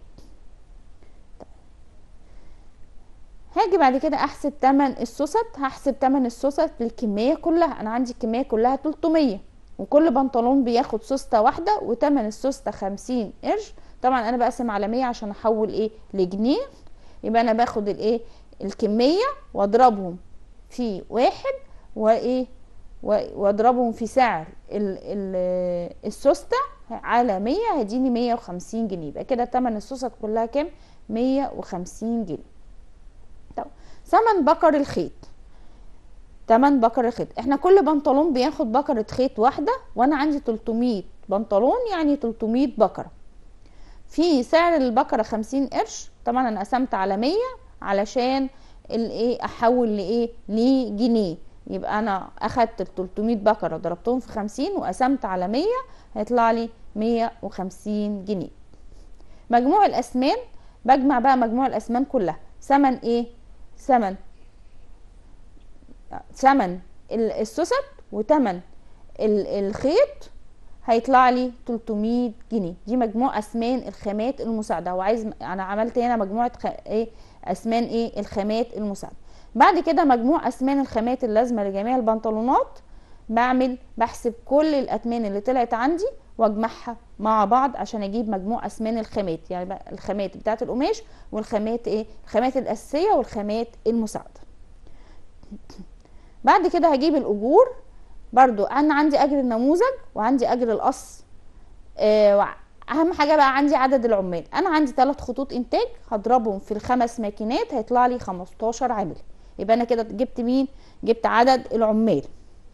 هاجي بعد كده احسب تمن السوست، هحسب تمن السوست للكميه كلها. انا عندي الكميه كلها تلتمية وكل بنطلون بياخد سوسته واحده وتمن السوسته خمسين قرش. طبعا انا بقسم على مية عشان احول ايه لجنيه. يبقى انا باخد الايه الكميه واضربهم في واحد وايه واضربهم في سعر ال ال السوستة على مية هيديني مية وخمسين جنيه. يبقى كده تمن السوست كلها كام؟ مية وخمسين جنيه. طب ثمن بكر الخيط، تمن بكر الخيط، احنا كل بنطلون بياخد بكرة خيط واحدة، وانا عندي تلتمية بنطلون يعني تلتمية بكرة. في سعر البكرة خمسين قرش، طبعا انا قسمت على مية علشان الايه احول لايه لجنيه. يبقى انا اخدت ال تلتمية بكرة ضربتهم في خمسين وقسمت على مية هيطلع لي مية وخمسين جنيه. مجموع الاسمان، بجمع بقى مجموع الاسمان كلها، ثمن ايه؟ ثمن ثمن السوست وثمن الخيط هيطلع لي تلتمية جنيه. دي مجموع اسمان الخامات المساعده. هو عايز، انا عملت هنا مجموعه خ... ايه اسمان ايه الخامات المساعده. بعد كده مجموع اسمان الخامات اللازمه لجميع البنطلونات، بعمل بحسب كل الاثمان اللي طلعت عندي واجمعها مع بعض عشان اجيب مجموع اسمان الخامات، يعني الخامات بتاعه القماش والخامات ايه الخامات الاساسيه والخامات المساعده. بعد كده هجيب الاجور. برضو انا عندي اجر النموذج وعندي اجر القص. آه اهم حاجه بقى عندي عدد العمال. انا عندي ثلاث خطوط انتاج هضربهم في الخمس ماكينات هيطلع لي خمستاشر عامل. يبقى انا كده جبت مين؟ جبت عدد العمال.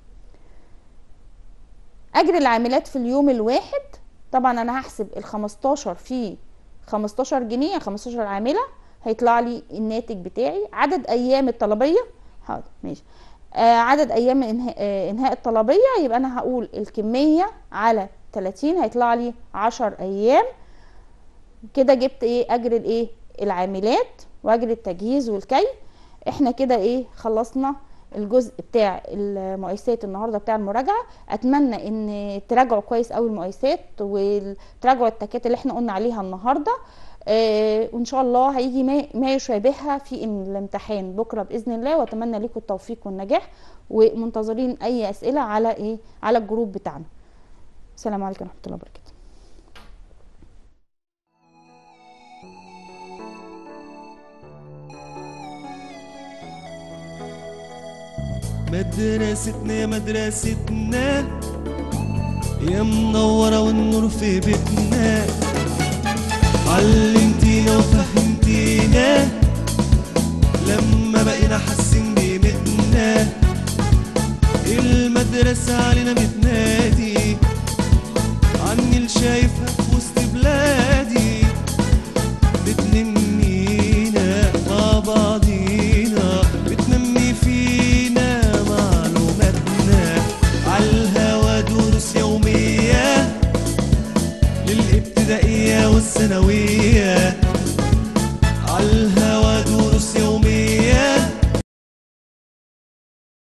اجر العاملات في اليوم الواحد، طبعا انا هحسب ال خمستاشر في خمستاشر جنيه، خمستاشر عامله هيطلع لي الناتج بتاعي. عدد ايام الطلبيه، حاضر ماشي، آه عدد ايام انهاء, آه انهاء الطلبيه، يبقى انا هقول الكميه على تلاتين هيطلع لي عشر ايام. كده جبت ايه اجر الايه العاملات واجر التجهيز والكي. احنا كده ايه خلصنا الجزء بتاع المقايسات النهارده بتاع المراجعه. اتمنى ان تراجعوا كويس قوي المقايسات وتراجعوا التكات اللي احنا قلنا عليها النهارده. آه وان شاء الله هيجي ما, ما يشابهها في الامتحان بكره باذن الله. واتمنى لكم التوفيق والنجاح، ومنتظرين اي اسئله على ايه على الجروب بتاعنا. السلام عليكم ورحمه الله وبركاته. مدرستنا مدرستنا يا منورة والنور في بيتنا، علمتينا وفهمتينا لما بقينا حاسين بقيمتنا. المدرسة علينا